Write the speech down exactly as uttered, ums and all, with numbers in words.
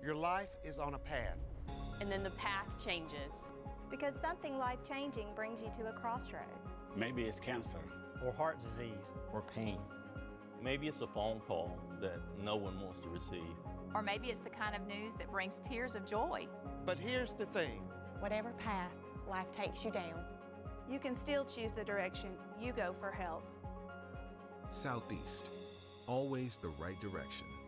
Your life is on a path. And then the path changes. Because something life-changing brings you to a crossroad. Maybe it's cancer. Or heart disease. Or pain. Maybe it's a phone call that no one wants to receive. Or maybe it's the kind of news that brings tears of joy. But here's the thing. Whatever path life takes you down, you can still choose the direction you go for help. Southeast, always the right direction.